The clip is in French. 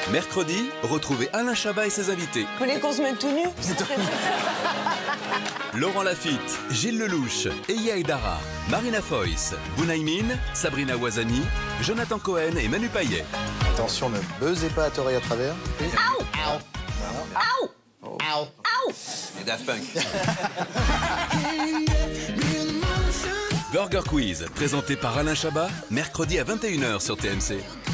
Mercredi, retrouvez Alain Chabat et ses invités. Vous voulez qu'on se mette tout nu? Laurent Lafitte, Gilles Lelouch, Eya Aidara, Marina Foïs, Bounaïmin, Sabrina Ouazani, Jonathan Cohen et Manu Payet. Attention, ne buzzez pas à t'oreille à travers. Aouh! Aouh! Aouh! Aouh! Et Daft Punk. Burger Quiz, présenté par Alain Chabat, mercredi à 21 h sur TMC.